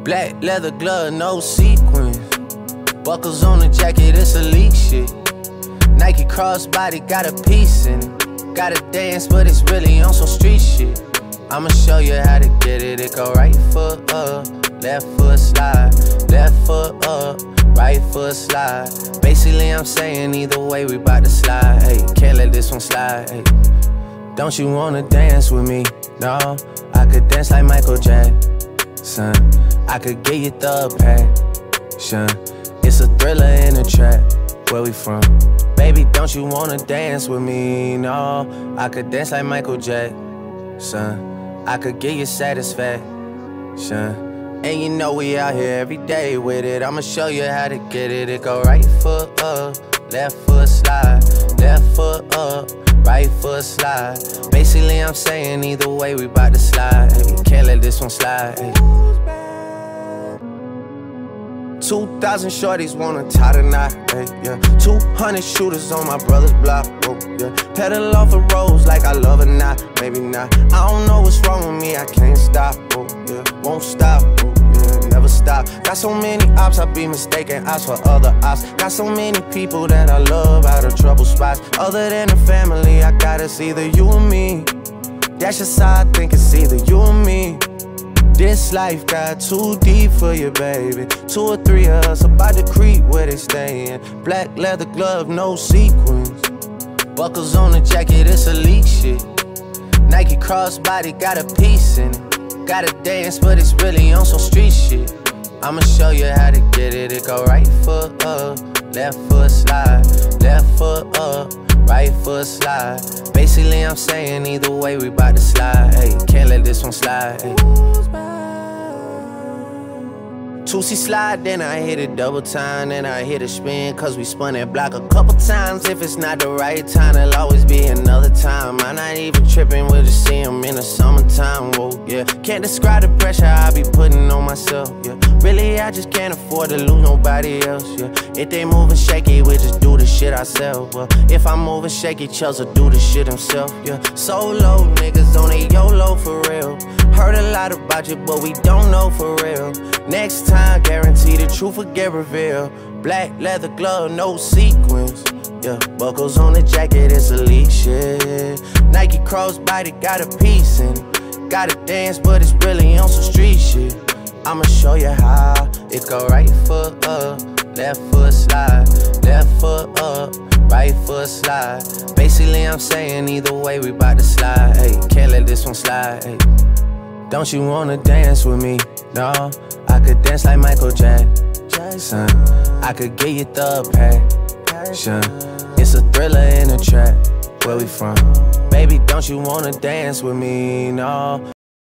Black leather glove, no sequins. Buckles on the jacket, it's elite shit. Nike crossbody, got a piece in it. Gotta dance, but it's really on some street shit. I'ma show you how to get it. It go right foot up, left foot slide. Left foot up, right foot slide. Basically, I'm saying either way, we bout to slide. Hey, can't let this one slide. Hey. Don't you wanna dance with me? No, I could dance like Michael Jackson. I could get you the passion. It's a thriller in a trap. Where we from? Baby, don't you wanna dance with me? No, I could dance like Michael Jackson. I could get you satisfaction. And you know we out here every day with it. I'ma show you how to get it. It go right foot up, left foot slide. Left foot up, right foot slide. Basically, I'm saying either way, we bout to slide. Hey, can't let this one slide. Hey. 2,000 shorties wanna tie the knot, hey, yeah. 200 shooters on my brother's block, oh, yeah. Pedal off the roads like I love it, not, maybe not. I don't know what's wrong with me, I can't stop, oh, yeah. Won't stop, oh, yeah, never stop. Got so many ops, I be mistaken ops for other ops. Got so many people that I love out of trouble spots. Other than the family, I got it's either you or me. That's just how I think it's either you or me. This life got too deep for you, baby. 2 or 3 of us about to creep where they stayin'. Black leather glove, no sequins. Buckles on the jacket, it's elite shit. Nike crossbody, got a piece in it. Gotta dance, but it's really on some street shit. I'ma show you how to get it. It go right foot up, left foot slide. Left foot up, right foot slide. Basically, I'm saying either way, we bout to slide. Hey, can't let this one slide. Hey. 2C slide, then I hit it double time, then I hit a spin, cause we spun that block a couple times. If it's not the right time, there'll always be another time. I'm not even tripping, we'll just see them in the summertime, whoa, yeah. Can't describe the pressure I be putting on myself, yeah. Really, I just can't afford to lose nobody else, yeah. If they moving shaky, we just do the shit ourselves, well. If I'm moving shaky, Chels will do the shit himself, yeah. Solo niggas on a YOLO for real. Heard a lot about you, but we don't know for real. Next time, guarantee the truth will get revealed. Black leather glove, no sequins. Yeah, buckles on the jacket, it's elite shit. Nike crossbody, got a piece in it. Gotta dance, but it's really on some street shit. I'ma show you how. It go right foot up, left foot slide. Left foot up, right foot slide. Basically, I'm saying either way, we bout to slide. Hey, can't let this one slide. Hey. Don't you wanna dance with me? No, I could dance like Michael Jackson. I could get you the passion. It's a thriller in a trap. Where we from? Baby, don't you wanna dance with me? No.